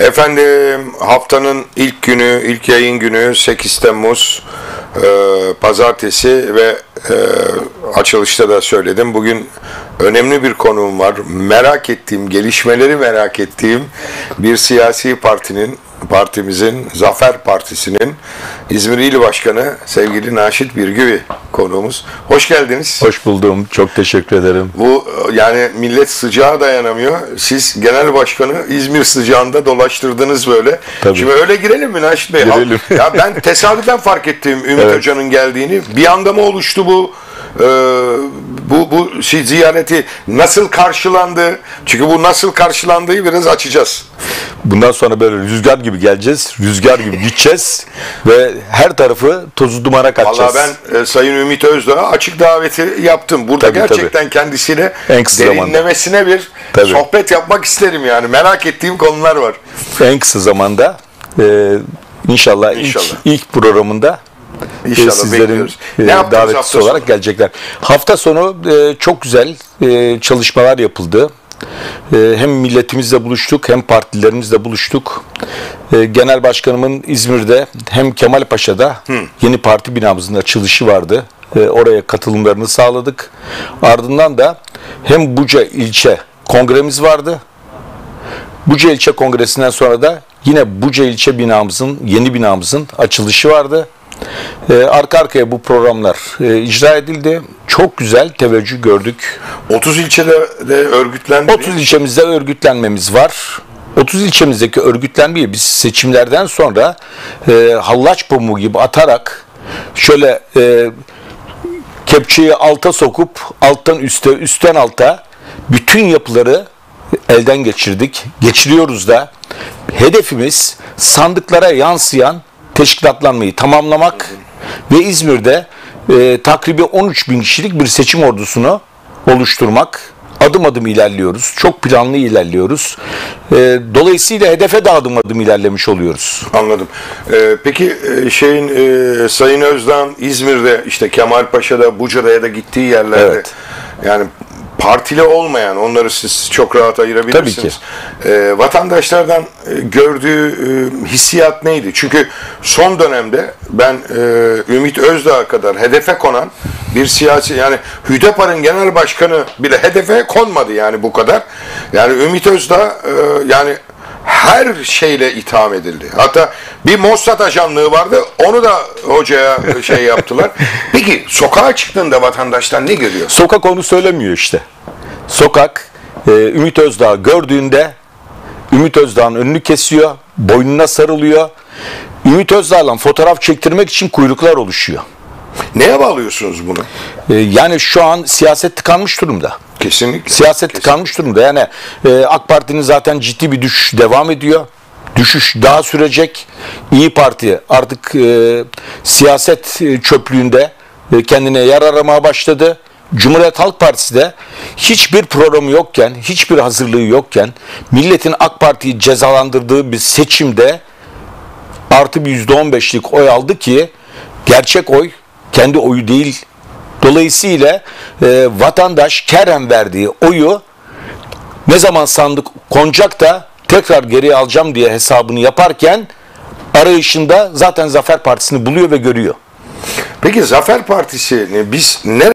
Efendim, haftanın ilk günü, ilk yayın günü 8 Temmuz Pazartesi ve açılışta da söyledim. Bugün önemli bir konuğum var. Merak ettiğim, gelişmeleri merak ettiğim bir siyasi partimizin, Zafer Partisi'nin İzmir İl Başkanı sevgili Naşit Birgüvi konuğumuz. Hoş geldiniz. Hoş buldum. Çok teşekkür ederim. Bu yani millet sıcağa dayanamıyor. Siz genel başkanı İzmir sıcağında dolaştırdınız böyle. Tabii. Şimdi öyle girelim mi Naşit Bey? Girelim. Ya ben tesadüfen fark ettim Ümit Evet. Hoca'nın geldiğini. Bir anda mı oluştu bu? Bu ziyareti nasıl karşılandı? Çünkü bu nasıl karşılandığı biraz açacağız. Bundan sonra böyle rüzgar gibi geleceğiz, rüzgar gibi gideceğiz ve her tarafı tozu dumana katacağız. Vallahi ben Sayın Ümit Özdağ'a açık daveti yaptım. Burada Tabii, gerçekten kendisiyle En kısa derinlemesine bir Tabii. sohbet yapmak isterim yani. Merak ettiğim konular var. En kısa zamanda inşallah. İlk programında İnşallah sizlerin bekliyoruz. Ne yaptınız davetlisi hafta sonu? olarak gelecekler. Hafta sonu çok güzel çalışmalar yapıldı. Hem milletimizle buluştuk hem partilerimizle buluştuk. Genel başkanımın İzmir'de hem Kemalpaşa'da yeni parti binamızın açılışı vardı. Oraya katılımlarını sağladık. Ardından da hem Buca ilçe kongremiz vardı. Buca ilçe kongresinden sonra da yine Buca ilçe yeni binamızın açılışı vardı. Arka arkaya bu programlar icra edildi. Çok güzel teveccüh gördük. 30 ilçede de örgütlendi. 30 ilçemizde örgütlenmemiz var. 30 ilçemizdeki örgütlenmeyi biz seçimlerden sonra hallaç pamuğu gibi atarak şöyle kepçeyi alta sokup alttan üste, üstten alta bütün yapıları elden geçirdik. Geçiriyoruz da. Hedefimiz sandıklara yansıyan teşkilatlanmayı tamamlamak ve İzmir'de takribi 13.000 kişilik bir seçim ordusunu oluşturmak. Adım adım ilerliyoruz. Çok planlı ilerliyoruz. Dolayısıyla hedefe de adım adım ilerlemiş oluyoruz. Anladım. Peki Sayın Özdağ'ın İzmir'de işte Kemalpaşa'da, Buca'da da gittiği yerlerde Evet. yani partili olmayan, onları siz çok rahat ayırabilirsiniz. Tabii ki. Vatandaşlardan gördüğü hissiyat neydi? Çünkü son dönemde ben Ümit Özdağ'a kadar hedefe konan bir siyasi, yani Hüdapar'ın genel başkanı bile hedefe konmadı yani bu kadar. Yani Ümit Özdağ yani her şeyle itham edildi. Hatta bir Mossad ajanlığı vardı. Onu da hocaya yaptılar. Peki sokağa çıktığında vatandaşlar ne görüyor? Sokak onu söylemiyor işte. Sokak Ümit Özdağ'ı gördüğünde Ümit Özdağ'ın önünü kesiyor, boynuna sarılıyor. Ümit Özdağ'la fotoğraf çektirmek için kuyruklar oluşuyor. Neye bağlıyorsunuz bunu? Yani şu an siyaset tıkanmış durumda. Kesinlikle. Siyaset tıkanmış durumda. Yani AK Parti'nin zaten ciddi bir düşüş devam ediyor. Düşüş daha sürecek. İyi Parti artık siyaset çöplüğünde kendine yer aramaya başladı. Cumhuriyet Halk Partisi de hiçbir programı yokken, hiçbir hazırlığı yokken milletin AK Parti'yi cezalandırdığı bir seçimde artı bir %15'lik oy aldı ki gerçek oy kendi oyu değil. Dolayısıyla vatandaş keren verdiği oyu ne zaman sandık konacak da tekrar geriye alacağım diye hesabını yaparken arayışında zaten Zafer Partisi'ni buluyor ve görüyor. Peki Zafer Partisi'ni biz nereye